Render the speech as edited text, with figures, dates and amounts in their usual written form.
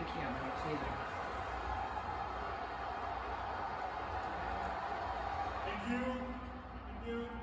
เขี่ยมาอีกทีหนึง Thank you. Thank you.